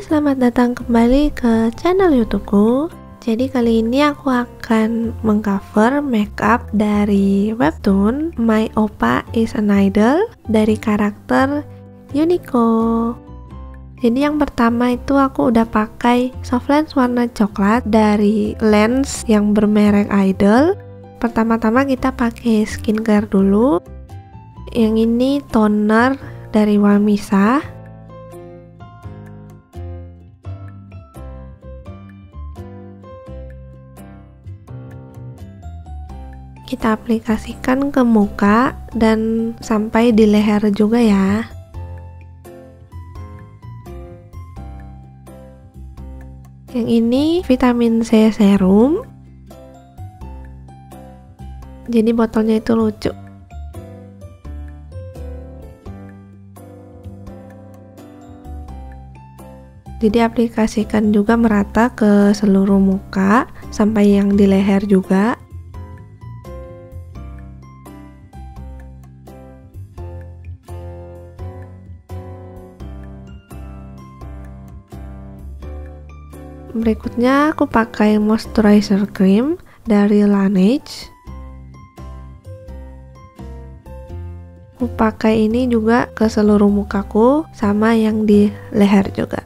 selamat datang kembali ke channel YouTubeku. Jadi kali ini aku akan mengcover makeup dari webtoon My Oppa is an Idol dari karakter Unico. Jadi yang pertama itu aku udah pakai soft lens warna coklat dari lens yang bermerek Idol. Pertama-tama kita pakai skincare dulu. Yang ini toner dari Wamisa. Kita aplikasikan ke muka dan sampai di leher juga ya. Yang ini vitamin C serum. Jadi botolnya itu lucu. Jadi aplikasikan juga merata ke seluruh muka sampai yang di leher juga. Berikutnya aku pakai moisturizer cream dari Laneige. Aku pakai ini juga ke seluruh mukaku sama yang di leher juga.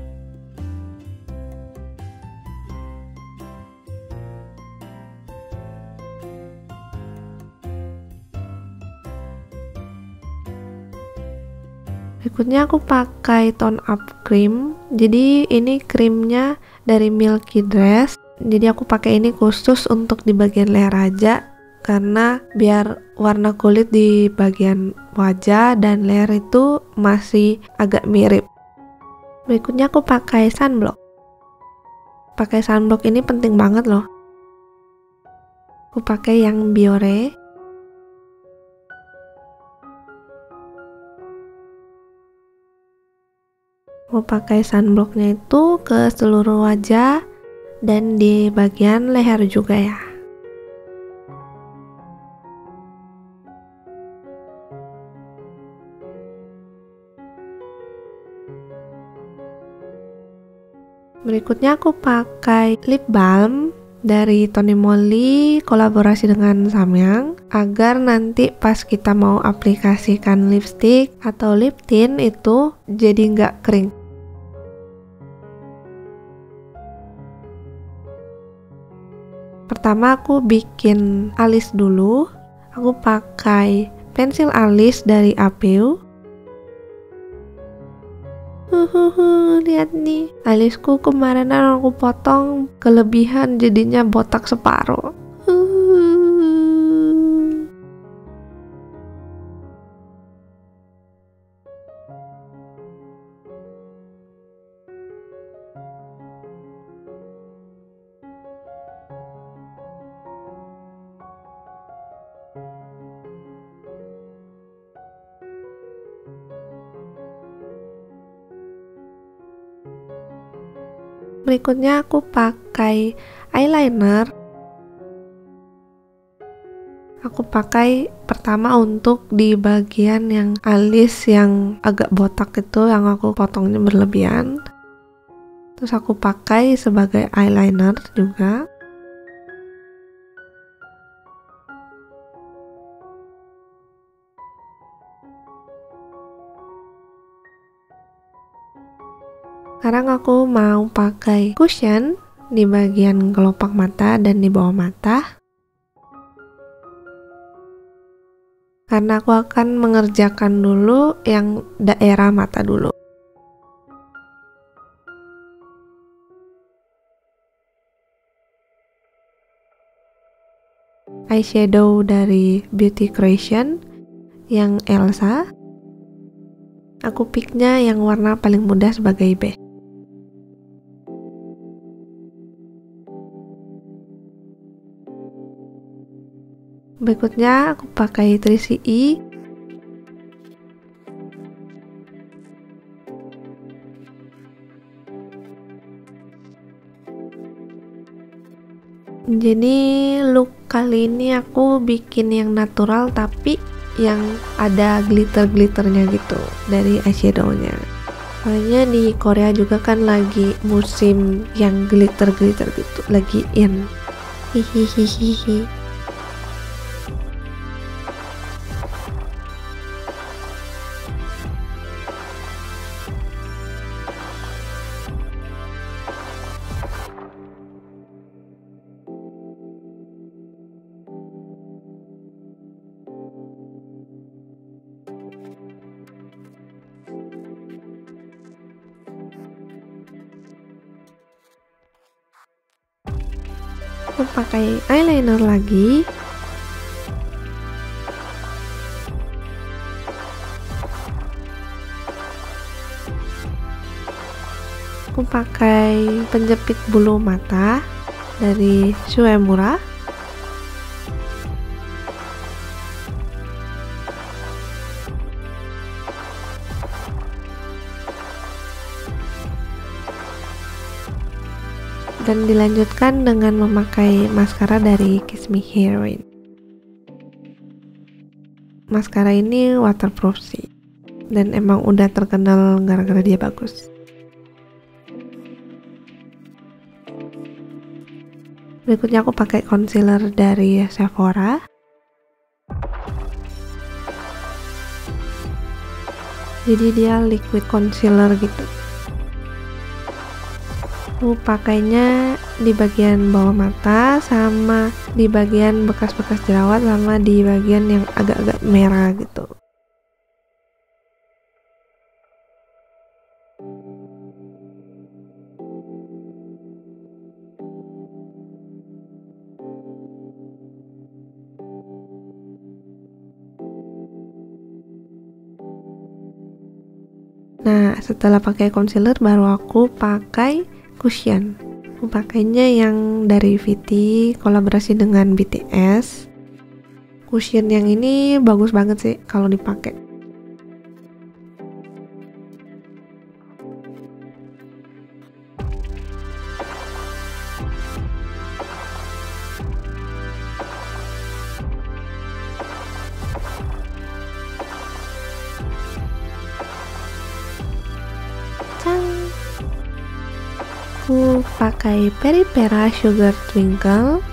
Berikutnya aku pakai tone up cream. Jadi ini krimnya dari Milky Dress. Jadi aku pakai ini khusus untuk di bagian leher aja karena biar warna kulit di bagian wajah dan leher itu masih agak mirip. Berikutnya aku pakai sunblock. Pakai sunblock ini penting banget loh. Aku pakai yang Biore. Aku pakai sunblocknya itu ke seluruh wajah dan di bagian leher juga ya. Berikutnya aku pakai lip balm dari Tony Moly kolaborasi dengan Samyang agar nanti pas kita mau aplikasikan lipstick atau lip tint itu jadi nggak kering. Pertama aku bikin alis dulu. Aku pakai pensil alis dari Apeu. Lihat nih, alisku kemarin aku potong kelebihan jadinya botak separuh. Berikutnya aku pakai eyeliner. Aku pakai pertama untuk di bagian yang alis yang agak botak itu yang aku potongnya berlebihan. Terus aku pakai sebagai eyeliner juga. Sekarang aku mau pakai cushion di bagian kelopak mata dan di bawah mata. Karena aku akan mengerjakan dulu yang daerah mata dulu. Eyeshadow dari Beauty Creation yang Elsa. Aku picknya yang warna paling mudah sebagai beige. Berikutnya aku pakai 3CE. Jadi look kali ini aku bikin yang natural tapi yang ada glitter-glitternya gitu dari eyeshadownya. Soalnya di Korea juga kan lagi musim yang glitter-glitter gitu, lagi in. Hihihihihi. Aku pakai eyeliner lagi. Aku pakai penjepit bulu mata dari Shuemura. Dan dilanjutkan dengan memakai maskara dari Kiss Me Heroine. Maskara ini waterproof sih, dan emang udah terkenal gara-gara dia bagus. Berikutnya aku pakai concealer dari Sephora. Jadi dia liquid concealer gitu. Aku pakainya di bagian bawah mata, sama di bagian bekas-bekas jerawat, sama di bagian yang agak-agak merah gitu. Nah, setelah pakai concealer baru aku pakai cushion. Aku pakainya yang dari VT kolaborasi dengan BTS. Cushion yang ini bagus banget sih kalau dipakai. Aku pakai Peripera Sugar Twinkle.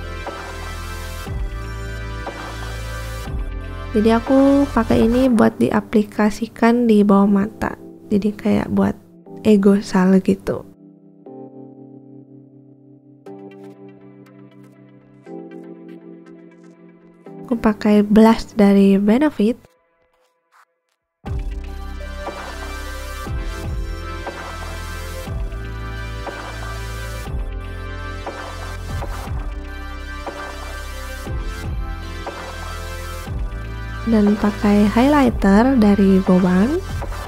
Jadi aku pakai ini buat diaplikasikan di bawah mata. Jadi kayak buat ego sal gitu. Aku pakai blush dari Benefit. Dan pakai highlighter dari Boban.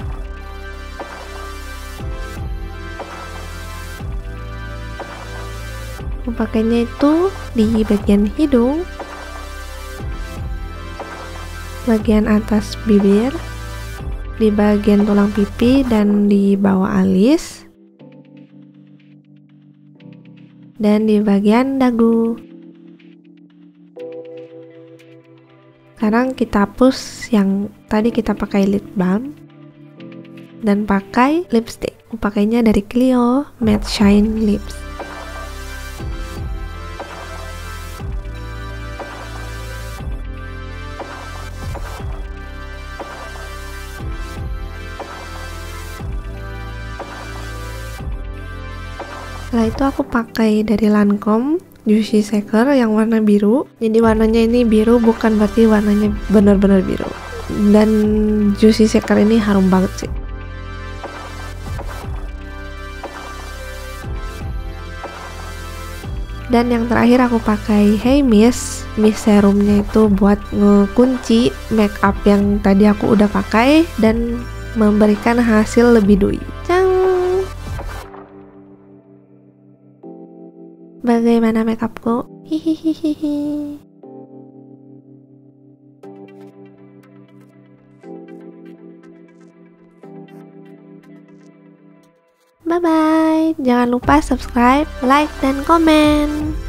Aku pakainya itu di bagian hidung, bagian atas bibir, di bagian tulang pipi, dan di bawah alis, dan di bagian dagu. Sekarang kita hapus yang tadi kita pakai lip balm dan pakai lipstick. Aku pakainya dari Clio Matte Shine Lips. Setelah itu aku pakai dari Lancome Juicy Shaker yang warna biru. Jadi warnanya ini biru bukan berarti warnanya benar-benar biru. Dan Juicy Shaker ini harum banget sih. Dan yang terakhir aku pakai Hey Mist serumnya itu buat ngekunci makeup yang tadi aku udah pakai dan memberikan hasil lebih dewy. Bagaimana makeupku? Hihihihi. Bye bye. Jangan lupa subscribe, like, dan komen.